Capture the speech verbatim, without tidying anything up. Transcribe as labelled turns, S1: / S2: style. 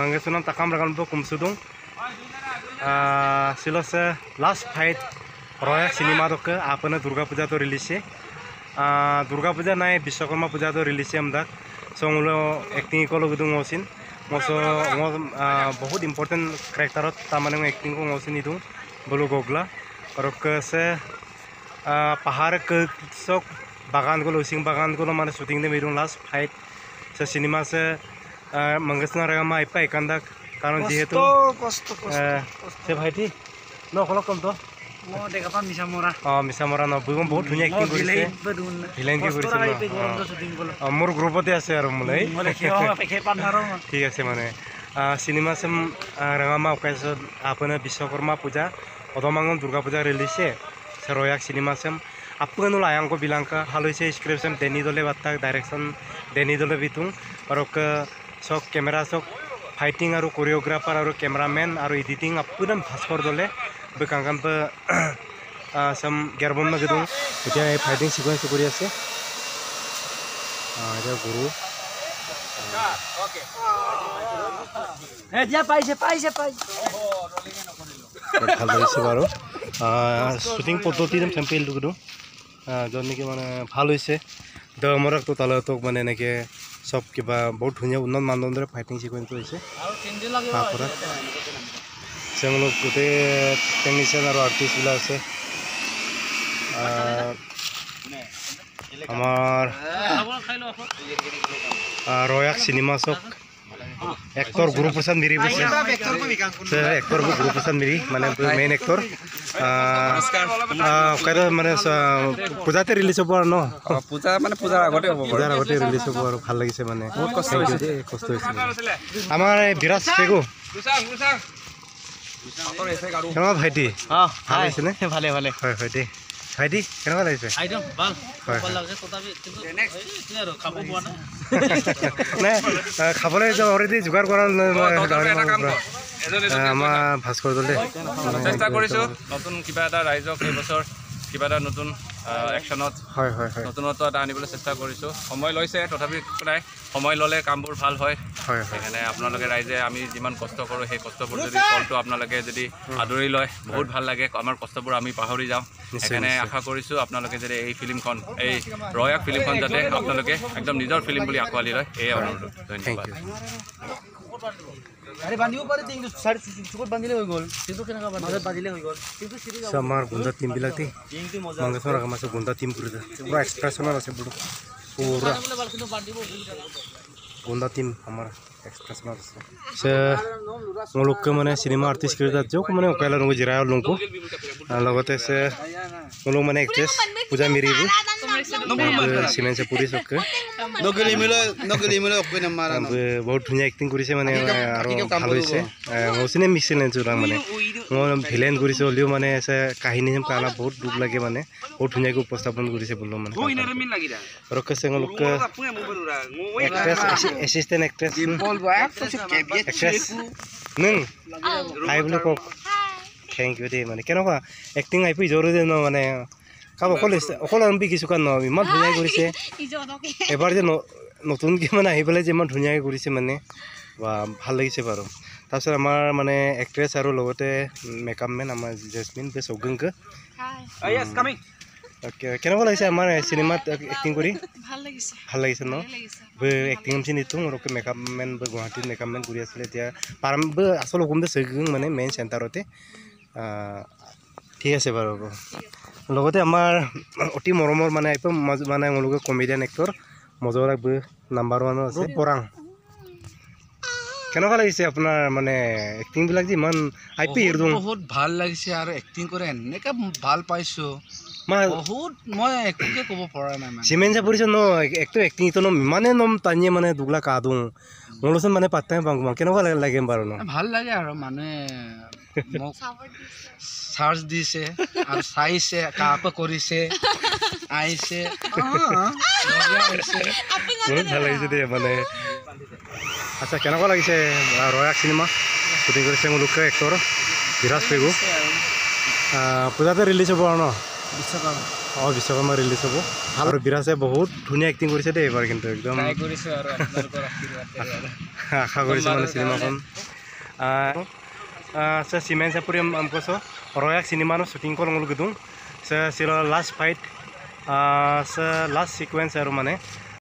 S1: mangesunam takam rakan bo kumsudung silose last fight royak cinema doke apana Durga Puja to release Durga Puja nai Bishwakarma Puja to release amdak songulo acting ko logudung osin moso बहुत important character tamane acting ko osin idung bolu gogla और से पहाड़ के sok bagan ko sing bagan ko mane shooting de mirung last fight se cinema se mangesna ragama ipa ekanda karon jehetu
S2: কষ্ট কষ্ট
S1: se bhaiti no kolo kom to
S2: mo দেখা পা মিছা মরা
S1: অ মিছা মৰা ন বুগম বহুত ধুনিয়া এক্টিং কৰিছে ভিলেন কি কৰিছে মোৰ গ্ৰুপতে আছে আৰু মলাই
S2: মলে কিয় পেখে পানাৰো
S1: ঠিক আছে মানে cinema sem ragama okaisa apana Bishwakarma Puja odomangon Durga Puja release se royak cinema sem apunu layang ko bilangka haloise script sem deni dole batta direction deni dole bitung arok sok camera sok fighting aru choreographer aru cameraman aru editing apudam bhaskor dole bekangkan pe sam gerbon na gedung etia fighting sequence kori ase aja guru
S2: okay এ যা পাইছে পাইছে পাইছে
S1: ভাল হৈছে বাৰু shooting পদ্ধতি sample দুগুদু য'ত নেকি মানে ভাল হৈছে দমৰক তো তালতক মানে এনেকৈ চব কিবা বহুত ধুনীয়া উন্নত মানদণ্ডৰে ফাইটিং চিকুৱেঞ্চ হৈছে তেওঁলোক গোটেই টেকনিচিয়ান আৰু আৰ্টিষ্টবিলাক আছে আমাৰ royak cinema sok actor Guru Prasad Miri bose actor Guru Prasad Miri mane main actor kada mane puja te release hobo no
S3: puja mane pujar agote hobo
S1: pujar agote release hobo aru bhal lagise mane bahut kosto hoise kosto hoise amar Biraj Pegu কেনেকুৱা ভাইটি
S2: অ
S1: ভালে আছে নে
S2: ভালে ভালে
S1: হয় ভাইটি ভাইটি কেনেকুৱা লাগিছে
S2: আইটেম ভাল ভাল লাগে তথাপি কিন্তু কি আৰু খাব পোৱা নাই
S1: নাই খাবলৈ যে অলৰেডি যোগাৰ কৰা আমাৰ ভাস্কৰ দলে
S3: চেষ্টা কৰিছো নতুন কিবা এটা ৰাইজক এই বছৰ কিবা এটা নতুন একশনত
S1: হয় হয় হয়
S3: নতুনত্ব এটা আনিবলৈ চেষ্টা কৰিছো সময় লৈছে তথাপি নাই সময় ল'লে কামবোৰ ভাল হয়
S1: হয়
S3: সেইকাৰণে আপোনালোকে ৰাইজে আমি যিমান কষ্ট কৰোঁ সেই কষ্টবোৰ যদি ফলটো আপোনালোকে যদি আদৰি লয় বহুত ভাল লাগে আমাৰ কষ্টবোৰ আমি পাহৰি যাওঁ সেইকাৰণে আশা কৰিছোঁ আপোনালোকে যদি এই ফিল্মখন এই ৰয়াক ফিল্মখন যাতে আপোনালোকে একদম নিজৰ ফিল্ম বুলি আঁকোৱালি লয় এই অনুৰোধ ধন্যবাদ
S2: আরে বান্ধিব পারে কিন্তু সাইড চুকত বান্ধিলে হৈ গল কিন্তু কেনেকা মাজত বান্ধিলে হৈ গল কিন্তু সিৰি যাব
S1: আমাৰ গুণ্ডা টিম বিলাকতে
S2: কিন্তু মজা
S1: মংগেশ্বৰ ৰাগমাছ গুণ্ডা টিম কৰিছে পুৰা এক্সপ্ৰেছনৰ আছে পুৰা পুৰা
S2: কিন্তু বান্ধিব
S1: গুণ্ডা টিম আমাৰ এক্সপ্ৰেছনৰ আছে সে মোলোকে মানে চিনেমা আৰ্টিষ্ট কৰিছে যোক মানে ওকাইলা নগো জিৰা লংকো লগতে সে মোলো মানে এক্ট্ৰেছ পূজা মিৰিবু সিমেন্সে পুৰি সকে
S4: নগলি মিলে নগলি মিলে অকই না মাৰা
S1: বহুত ধুনীয়া এক্টিং কৰিছে মানে আৰু ভাল হৈছে মছিনে মিক্সেলেন্স ৰাং মানে মই ভিলেন কৰিছে হলিও মানে আছে কাহিনী যেন কালা বহুত দুখ লাগে মানে বহুত ধুনীয়াকৈ উপস্থাপন কৰিছে বলো মানে আৰু কছে লোক এক্ট্ৰেছ এসিস্টেন্ট এক্ট্ৰেছ
S4: বল বাক তো কেবিয়ে
S1: এক্ট্ৰেছ নং হাই বুলি কক থ্যাংক ইউ দে মানে কেনেকুৱা এক্টিং আইপি জৰুৰী ন মানে কাম অকল অকল আৰম্ভি কিছু কান নহয় ইমান ধুনীয়া কৰিছে এবাৰ যে নতুনকৈ মানে আহি পেলাই যে ইমান ধুনীয়াকৈ কৰিছে মানে বা ভাল লাগিছে বাৰু তাৰপিছত আমাৰ মানে এক্ট্ৰেছ আৰু লগতে মেকআপ মেন আমাৰ জেচমিন বেছ অগংক কেনেকুৱা লাগিছে আমাৰ চিনেমাত এক্টিং কৰি
S5: ভাল লাগিছে
S1: ভাল লাগিছে ন এক্টিং চিনিটো মোৰ মেকআপ মেন গুৱাহাটীত মেকআপ মেন কৰি আছিলে এতিয়া পাৰাম আচল অসমতে চৈগং মানে মেইন চেণ্টাৰতে ঠিক আছে বাৰু লগতে আমাৰ অতি মৰমৰ মানে মানে মোলোকে কমেডিয়ান এক্টৰ মজৰাকবো নাম্বাৰ ওৱানৰ আছে পৰাং কেনেকুৱা লাগিছে আপোনাৰ মানে এক্টিংবিলাক যে ইমান আই পি হিৰদং
S4: বহুত ভাল লাগিছে আৰু এক্টিং কৰে এনেকা ভাল পাইছো বহুত মই একোকে ক'ব পৰা নাই মানে
S1: চিমেন্সা পৰিছে ন একটো এক্টিং ইটো ন ইমানে নম টানিয়ে মানে দুগলা কাদুং মোলোচোন মানে পাত্তাই পাং কেনেকুৱা লাগে বাৰু ন
S4: ভাল লাগে আৰু মানে মোক চাৰ্জ দিছে আৰু চাইছে কাকো কৰিছে আইছে
S1: বহুত ভাল লাগিছে দেই মানে আচ্ছা কেনেকুৱা লাগিছে ৰয়াক চিনেমা শ্বুটিং কৰিছে মোলোকে এক্টৰ বিৰাজ পেগু পূজাতে ৰিলিজ হ'ব আৰু ন
S2: বিশ্বকৰ্মা
S1: অঁ বিশ্বকৰ্মা ৰিলিজ হ'ব আৰু বিৰাজে বহুত ধুনীয়া এক্টিং কৰিছে দেই এইবাৰ কিন্তু একদম
S2: ট্ৰাই কৰিছোঁ আৰু আপোনালোকৰ আশীৰ্বাদ আৰু
S1: আশা কৰিছোঁ মানে চিনেমাখন sa simen sa puri am ko so royak cinema no shooting ko ngul gudung sa sila last fight sa last sequence aru mane